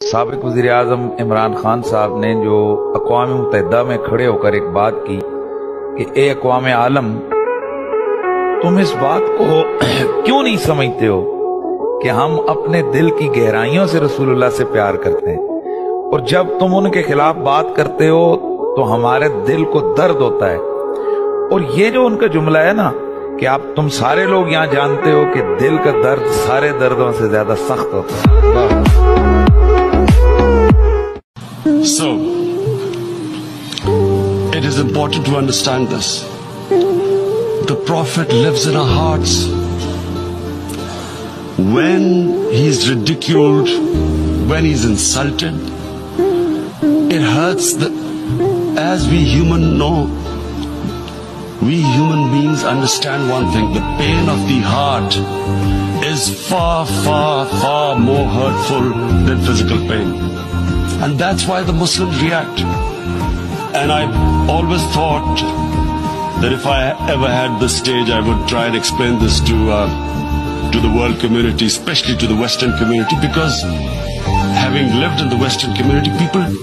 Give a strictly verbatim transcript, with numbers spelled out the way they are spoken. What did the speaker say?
साबिक वज़ीर आज़म इमरान खान साहब ने जो अक़वाम मुत्तहिदा में खड़े होकर एक बात की कि ए अक़वाम आलम, तुम इस बात को क्यों नहीं समझते हो कि हम अपने दिल की गहराइयों से रसूलुल्लाह से प्यार करते हैं, और जब तुम उनके खिलाफ बात करते हो तो हमारे दिल को दर्द होता है। और ये जो उनका जुमला है ना कि आप तुम सारे लोग यहाँ जानते हो कि दिल का दर्द सारे दर्दों से ज्यादा सख्त होता है। So, it is important to understand this. The Prophet lives in our hearts. When he is ridiculed, when he is insulted, it hurts. The, as we human know, we human beings understand one thing: the pain of the heart is far, far, far more hurtful than physical pain. And that's why the Muslims react. And I always thought that if I ever had the stage, I would try and explain this to uh, to the world community, especially to the Western community, because having lived in the Western community, people